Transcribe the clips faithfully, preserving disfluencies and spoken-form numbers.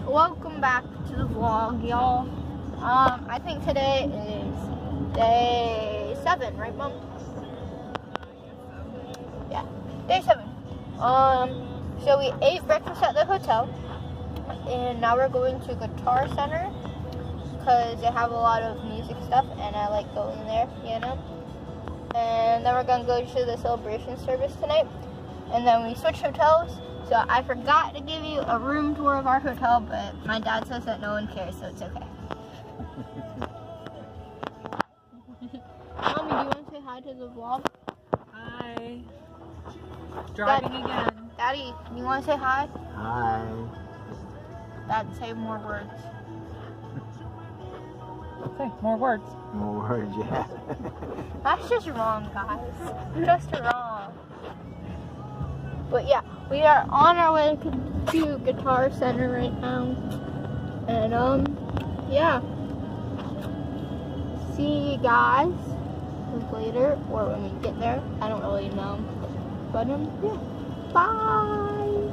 welcome back to the vlog, y'all. Um, I think today is day seven, right, Mom? Yeah, day seven. Um, so we ate breakfast at the hotel, and now we're going to Guitar Center because they have a lot of music stuff, and I like going there, you know. And then we're gonna go to the celebration service tonight, and then we switch hotels. So I forgot to give you a room tour of our hotel, but my dad says that no one cares, so it's okay. Mommy, do you want to say hi to the vlog? Hi. Driving Dad, again. Daddy, you want to say hi? Hi. Dad, say more words. Say more words. More words, yeah. That's just wrong, guys. Just wrong. But yeah, we are on our way to Guitar Center right now. And um, yeah. See you guys later, or when we get there. I don't really know. But um, yeah. Bye!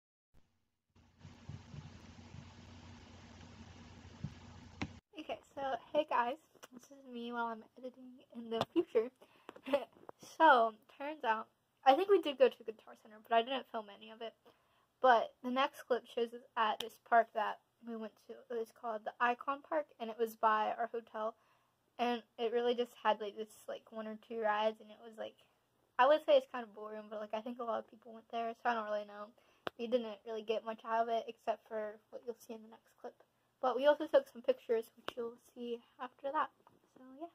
Okay, so hey guys, this is me while I'm editing in the future. So, turns out, I think we did go to the Guitar Center, but I didn't film any of it. But the next clip shows us at this park that we went to. It was called the Icon Park, and it was by our hotel. And it really just had like this like one or two rides, and it was like, I would say it's kind of boring, but like I think a lot of people went there, so I don't really know. We didn't really get much out of it except for what you'll see in the next clip. But we also took some pictures, which you'll see after that. So yeah.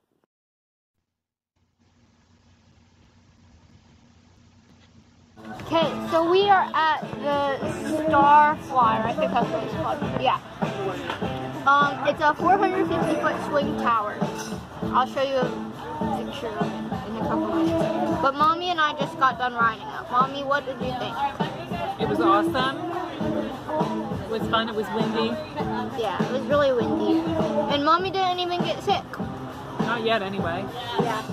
Okay, so we are at the Star Flyer. I think that's what it's called. Yeah. Um, it's a four hundred fifty foot swing tower. I'll show you a picture of it in a couple minutes. But Mommy and I just got done riding it. Mommy, what did you think? It was awesome. It was fun. It was windy. Yeah, it was really windy. And Mommy didn't even get sick. Not yet, anyway. Yeah.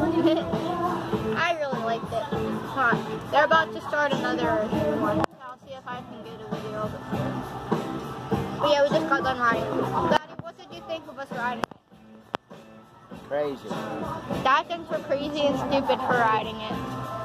I really liked it. Huh. They're about to start another one. I'll see if I can get a video of it. But yeah, we just got done riding. Daddy, what did you think of us riding? Crazy. Dad thinks we're crazy and stupid for riding it.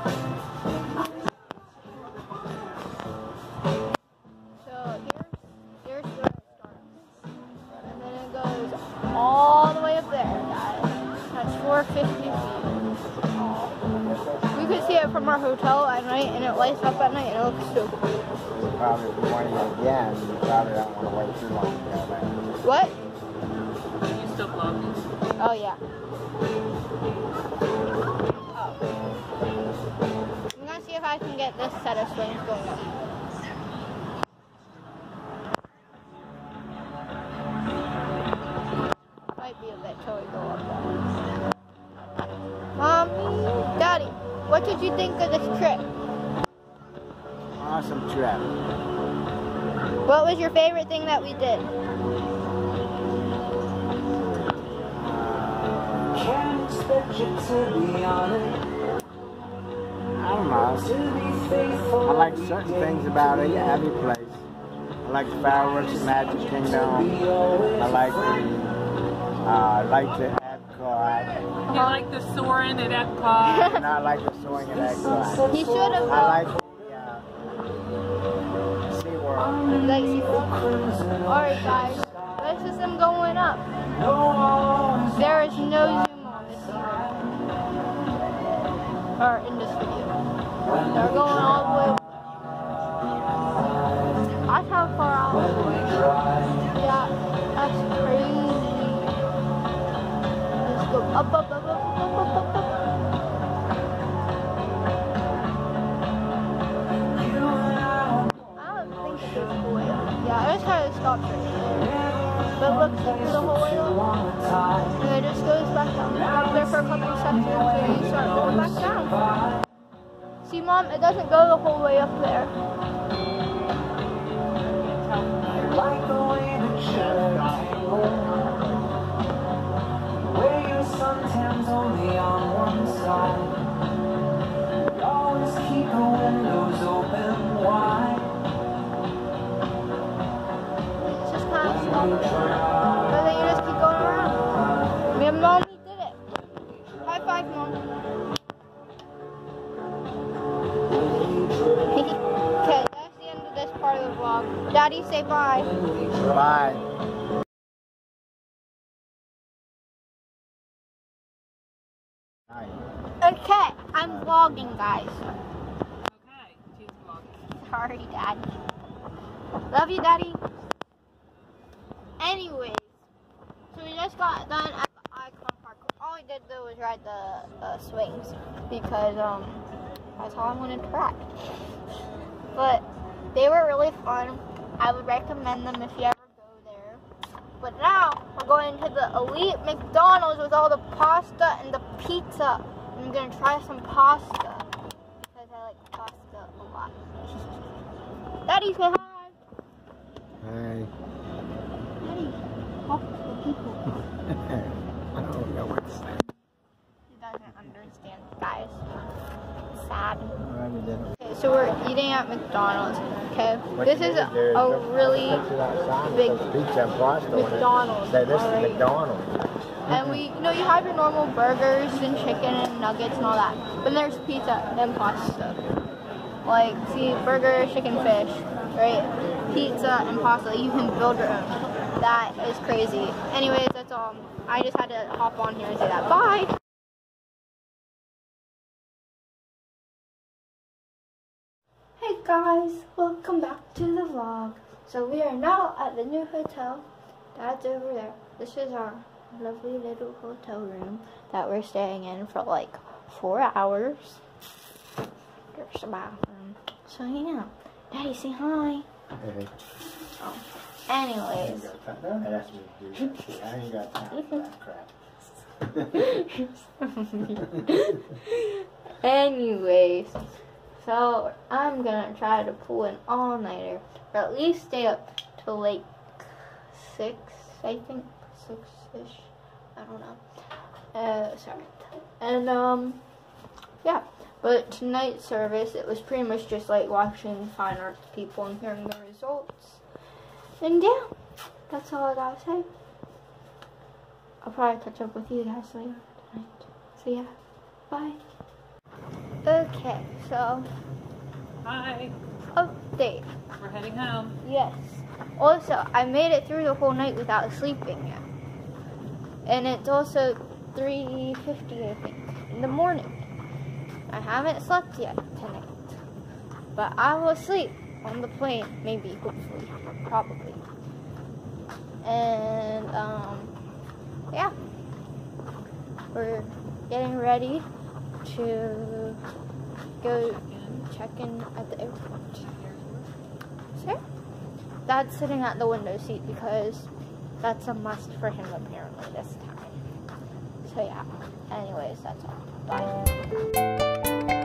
So here's, here's where it starts. And then it goes all the way up there, guys. That's four hundred fifty feet. We could see it from our hotel at night, and it lights up at night, and it looks so cool. You probably, if you want to again, you probably don't want to wait too long to go back. What? You still vlogging? Oh, yeah. Oh. I'm gonna see if I can get this set of swings going up. Might be a bit till we go up there. Mommy, Daddy, what did you think of this trip? Awesome trip. What was your favorite thing that we did? I don't know. I like certain things about it, every place. I like the fireworks at Magic Kingdom. I like the, uh, I like the Epcot. You like the soaring at Epcot? And I like the soaring at Epcot. You should have. I like the uh, SeaWorld. You like SeaWorld? Alright, guys. This is them going up. There is no zoom on this here. Or in this video. They're going all the way up. That's how far out. Yeah, that's crazy. Let's go up, up, up, up, up, up, up, up. I don't think it goes the whole way up. Yeah, it just kind of stops right there. But look, the whole way up. And it just goes back down. Up there for a couple seconds, and you start going back down. See, Mom, it doesn't go the whole way up there. Like the way that where your suntans only on one side. You always keep the windows open wide. But then you just keep going around. Me and Mommy did it. High five, Mom. Okay, that's the end of this part of the vlog. Daddy, say bye. Bye. Okay, I'm vlogging, guys. Okay, she's vlogging. Sorry, Daddy. Love you, Daddy. Anyways, so we just got done at the Icon Park. All we did though was ride the uh, swings because um that's all I wanted to ride. But they were really fun. I would recommend them if you ever go there. But now we're going to the Elite McDonald's with all the pasta and the pizza. I'm gonna try some pasta because I like pasta a lot. Daddy, say hi. Hey. Daddy, talk to the people. I don't know what to say. He doesn't understand, guys. It's sad. Alright, we did it. Okay, so we're eating at McDonald's. Okay, What this you is need a, to do is a look- really look at that sign that big says pizza and pasta on it. McDonald's. Say this is alright? McDonald's. And we, you know, you have your normal burgers and chicken and nuggets and all that. But there's pizza and pasta. Like, see, burger, chicken, fish, right? Pizza and pasta. You can build your own. That is crazy. Anyways, that's all. I just had to hop on here and say that. Bye! Hey guys, welcome back to the vlog. So we are now at the new hotel. Dad's over there. This is our lovely little hotel room that we're staying in for like four hours. There's a bathroom. So yeah, Daddy, say hi. Hey. Oh. I ain't Anyways, got time. Don't ask me to do that shit. I ain't got time for that crap. anyways, so I'm gonna try to pull an all-nighter, or at least stay up till like six, I think, six-ish. I don't know. Uh, sorry. And um, yeah. But tonight's service, it was pretty much just like watching fine arts people and hearing the results. And yeah, that's all I gotta say. I'll probably catch up with you guys later tonight. So yeah, bye. Okay, so Hi, update. we're heading home. Yes. Also, I made it through the whole night without sleeping yet. And it's also three fifty, I think, in the morning. I haven't slept yet tonight. But I will sleep on the plane, maybe, hopefully, probably. And, um, yeah. We're getting ready to go check in at the airport. So, Dad's sitting at the window seat because that's a must for him apparently this time. So yeah, anyways, that's all. Bye.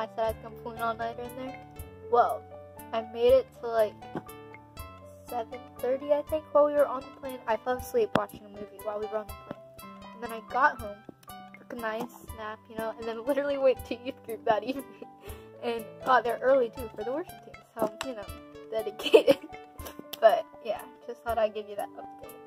I said I was gonna pull an all-nighter in there? Well, I made it to like seven thirty, I think, while we were on the plane. I fell asleep watching a movie while we were on the plane. And then I got home, took a nice nap, you know, and then literally went to youth group that evening. And got there early, too, for the worship team. So, you know, dedicated. But, yeah, just thought I'd give you that update.